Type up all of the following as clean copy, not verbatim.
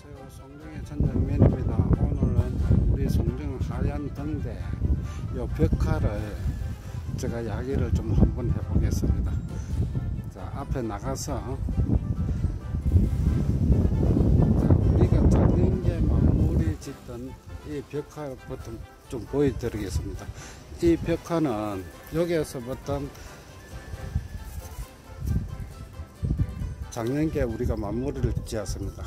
안녕하세요. 송정의 전정면입니다. 오늘은 우리 송정 하얀 등대 요 벽화를 제가 이야기를 좀 한번 해보겠습니다. 자, 앞에 나가서 자, 우리가 작년에 마무리 짓던 이 벽화부터 좀 보여드리겠습니다. 이 벽화는 여기에서부터 작년에 우리가 마무리를 지었습니다.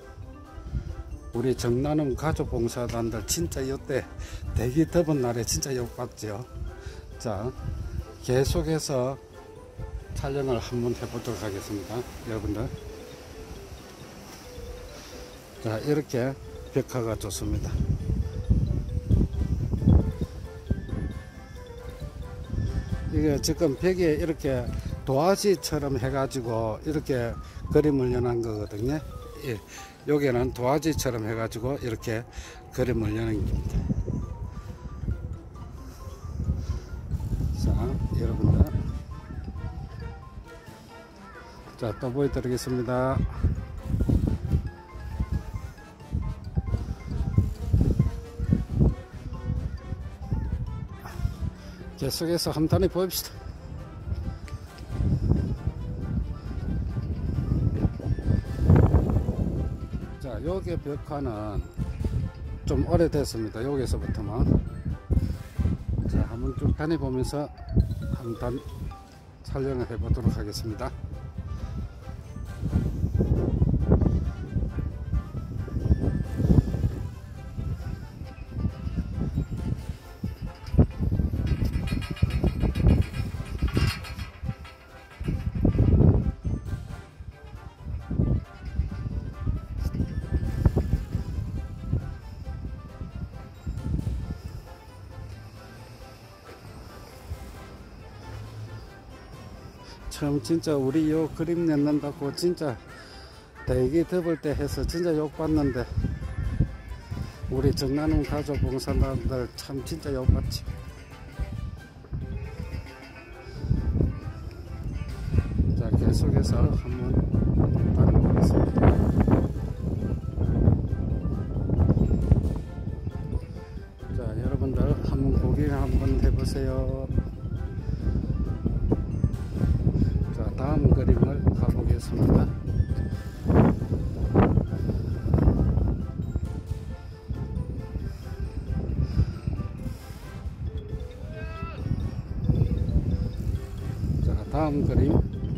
우리 정나눔 가족봉사단들 진짜 이때 되게 더운 날에 진짜 욕받죠. 자, 계속해서 촬영을 한번 해보도록 하겠습니다. 여러분들, 자, 이렇게 벽화가 좋습니다. 이게 지금 벽에 이렇게 도화지처럼 해가지고 이렇게 그림을 연한 거거든요. 예, 여기는 도화지처럼 해가지고 이렇게 그림을 여는 겁니다. 자, 여러분들, 자, 또 보여드리겠습니다. 계속해서 한탄에 보입시다. 자, 여기 벽화는 좀 오래됐습니다. 여기서부터만. 자, 한번 쭉 다녀보면서 한번 촬영을 해보도록 하겠습니다. 처음 진짜 우리 요 그림 냈는다고 진짜 되게 더울 때 해서 진짜 욕받는데 우리 정나눔 가족봉사단들 참 진짜 욕받지. 자, 계속해서 한번 다녀보겠습니다. 자, 여러분들 한번 구경 한번 해보세요. 다음 그림을 가보겠습니다. 자, 다음 그림.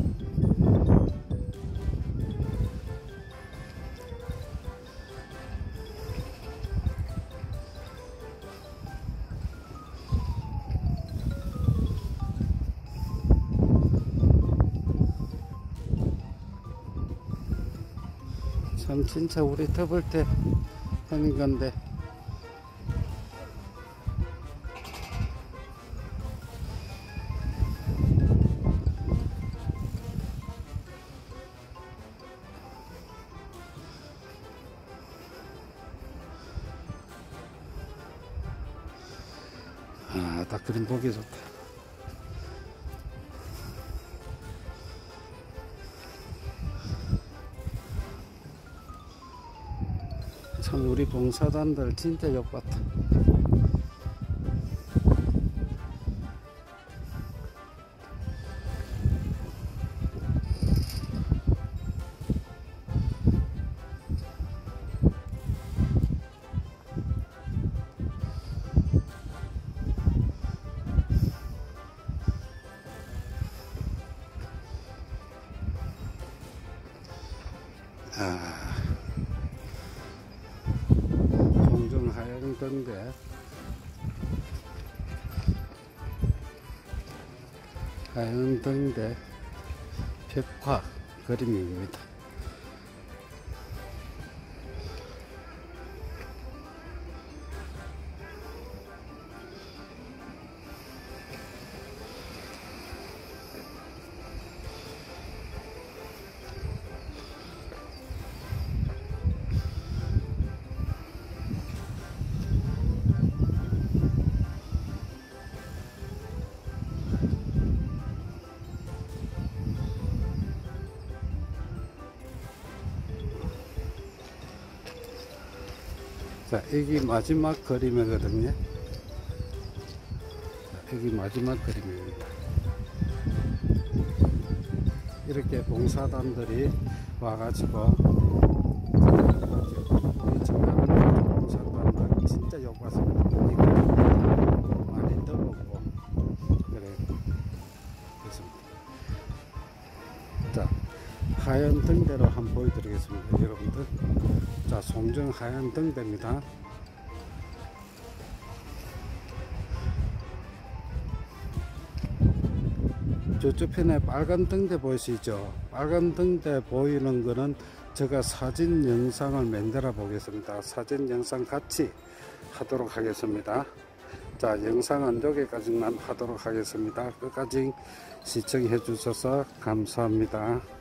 참 진짜 우리 더울 때 하는 건데 아, 딱 그림 보기 좋다. 참 우리 봉사단들 진짜 욕같아. 송정 하얀 등대 하얀 등대 벽화 그림입니다. 자, 여기 마지막 그림이거든요. 자, 여기 마지막 그림입니다. 이렇게 봉사단들이 와가지고 이 전남 봉사단들 진짜 욕받습니다. 많이 더웠고 그래. 그렇습니다. 자, 하얀 등대로 한번 보여드리겠습니다, 여러분들. 자, 송정 하얀 등대입니다. 저쪽 편에 빨간 등대 보이시죠? 빨간 등대 보이는 거는 제가 사진 영상을 만들어 보겠습니다. 사진 영상 같이 하도록 하겠습니다. 자, 영상은 여기까지만 하도록 하겠습니다. 끝까지 시청해 주셔서 감사합니다.